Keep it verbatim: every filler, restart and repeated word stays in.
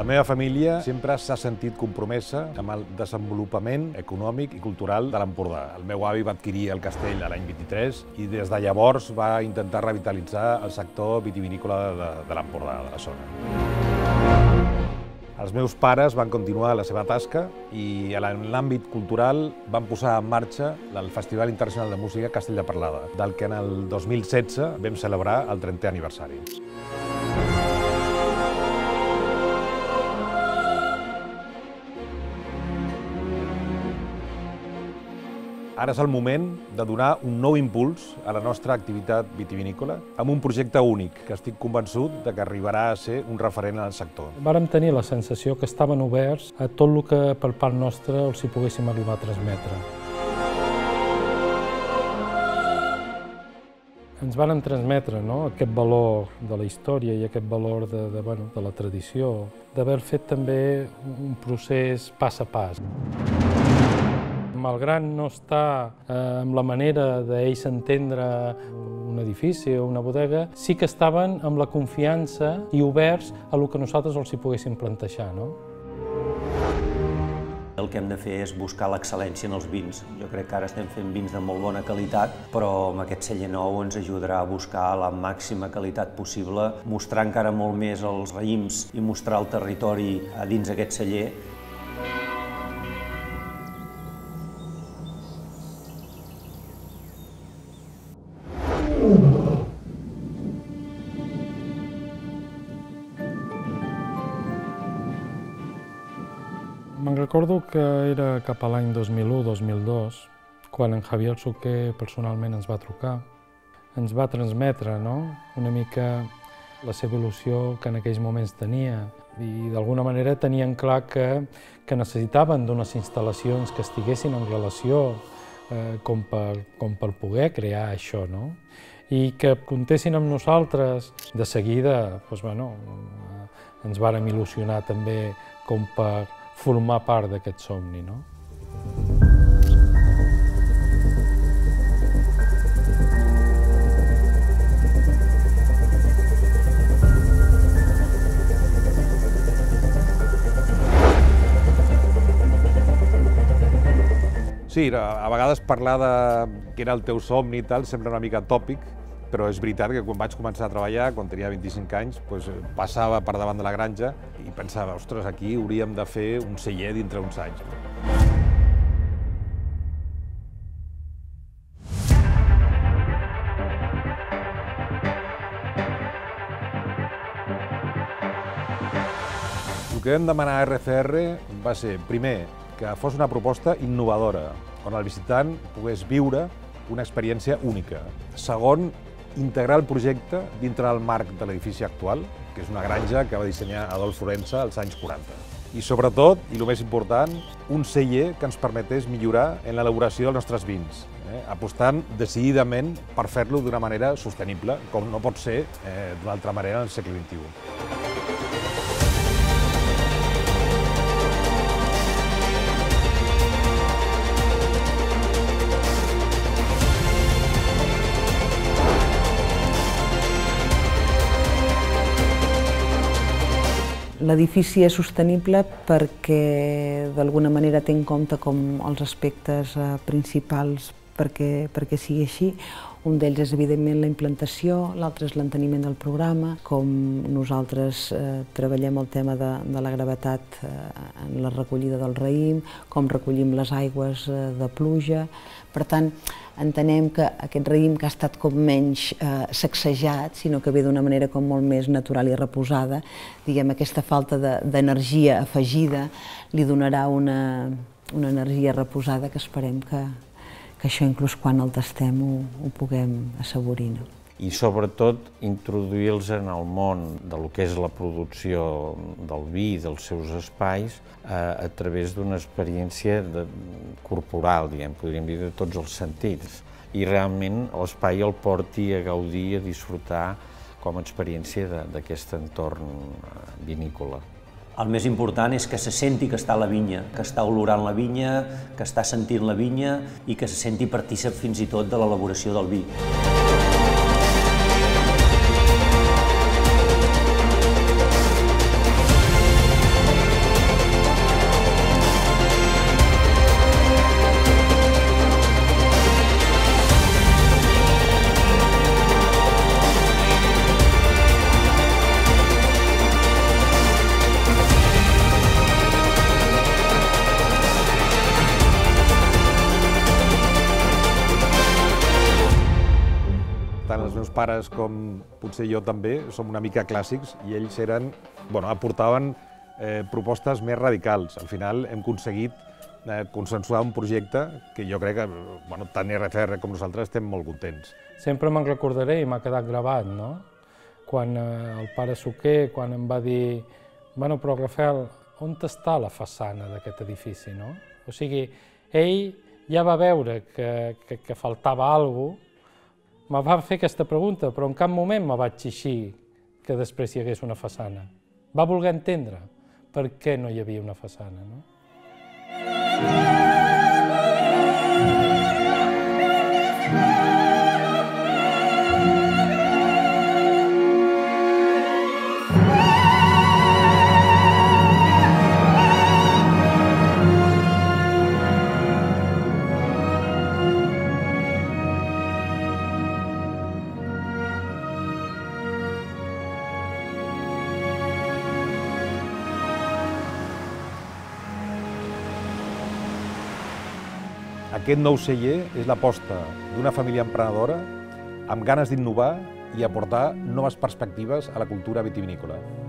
meva família sempre s'ha sentit compromesa amb el desenvolupament econòmic i cultural de l'Empordà. El meu avi va adquirir el castell a l'any vint-i-tres i des de llavors va intentar revitalitzar el sector vitivinícola de, de l'Empordà, de la zona. Els meus pares van continuar la seva tasca i en l'àmbit cultural van posar en marxa el Festival Internacional de Música Castell de Parlada, del que en el dos mil setze vam celebrar el trentè aniversari. Ara és el moment de donar un nou impuls a la nostra activitat vitivinícola amb un projecte únic que estic convençut de que arribarà a ser un referent en el sector. Vàrem tenir la sensació que estaven oberts a tot el que per part nostra els hi poguéssim arribar a transmetre. Ens varen transmetre no, aquest valor de la història i aquest valor de, de, bueno, de la tradició, d'haver fet també un procés pas a pas. Malgrat no estar eh, amb la manera d'ells entendre un edifici o una bodega, sí que estaven amb la confiança i oberts a el que nosaltres els hi poguéssim plantejar. No? El que hem de fer és buscar l'excel·lència en els vins. Jo crec que ara estem fent vins de molt bona qualitat, però amb aquest celler nou ens ajudarà a buscar la màxima qualitat possible, mostrar encara molt més els raïms i mostrar el territori a dins d'aquest celler. Me'n recordo que era cap a l'any dos mil u dos mil dos, quan en Javier Suqué personalment ens va trucar. Ens va transmetre no? una mica la seva il·lusió que en aquells moments tenia i d'alguna manera tenien clar que, que necessitaven d'unes instal·lacions que estiguessin en relació eh, com, per, com per poder crear això. No? I que comptessin amb nosaltres. De seguida doncs, bueno, ens vàrem il·lusionar també com per formar part d'aquest somni. No? Sí, a vegades parlar de què era el teu somni i tal sembla una mica tòpic, però és veritat que quan vaig començar a treballar, quan tenia vint-i-cinc anys, doncs passava per davant de la granja i pensava, ostres, aquí hauríem de fer un celler dintre uns anys. El que vam demanar a R C R va ser, primer, que fos una proposta innovadora, on el visitant pogués viure una experiència única. Segon, integrar el projecte dintre del marc de l'edifici actual, que és una granja que va dissenyar Adolf Florensa als anys quaranta. I sobretot, i el més important, un celler que ens permetés millorar en l'elaboració dels nostres vins, eh? apostant decididament per fer-lo d'una manera sostenible, com no pot ser eh, d'una altra manera en el segle vint-i-u. L'edifici és sostenible perquè d'alguna manera té en compte com els aspectes principals perquè, perquè sigui així. Un d'ells és evidentment la implantació, l'altre és l'enteniment del programa, com nosaltres eh, treballem el tema de, de la gravetat eh, en la recollida del raïm, com recollim les aigües eh, de pluja. Per tant, entenem que aquest raïm que ha estat com menys eh, sacsejat, sinó que ve d'una manera com molt més natural i reposada, diguem, aquesta falta d'energia afegida li donarà una, una energia reposada que esperem que, que això inclús quan el tastem ho, ho puguem assaborir. No? I sobretot introduir-los en el món de lo que és la producció del vi i dels seus espais eh, a través d'una experiència de, corporal, diguem, podríem dir, de tots els sentits. I realment l'espai el porti a gaudir, a disfrutar com a experiència d'aquest entorn vinícola. El més important és que se senti que està a la vinya, que està olorant la vinya, que està sentint la vinya i que se senti partícip fins i tot de l'elaboració del vi. pares com potser jo també som una mica clàssics i ells eren, bueno, aportaven eh, propostes més radicals. Al final hem aconseguit eh, consensuar un projecte que jo crec que bueno, tant R F R com nosaltres estem molt contents. Sempre me'n recordaré i m'ha quedat gravat, no? Quan eh, el pare Suquer, quan em va dir bueno, però Rafael, on està la façana d'aquest edifici, no? O sigui, ell ja va veure que, que, que faltava alguna cosa, me va fer aquesta pregunta, però en cap moment me vaig eixir que després hi hagués una façana. Va voler entendre per què no hi havia una façana, no? Aquest nou celler és l'aposta d'una família emprenedora amb ganes d'innovar i aportar noves perspectives a la cultura vitivinícola.